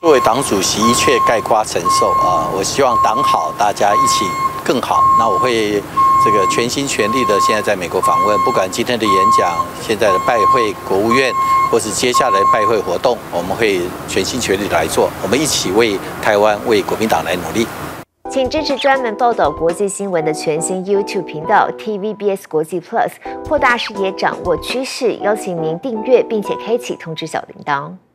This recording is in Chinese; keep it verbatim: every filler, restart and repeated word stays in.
作为党主席，一切概括承受啊！我希望党好，大家一起更好。那我会这个全心全力的，现在在美国访问，不管今天的演讲、现在的拜会国务院，或是接下来拜会活动，我们会全心全力来做。我们一起为台湾、为国民党来努力。 请支持专门报道国际新闻的全新 YouTube 频道 T V B S 国际 Plus， 扩大视野，掌握趋势。邀请您订阅并且开启通知小铃铛。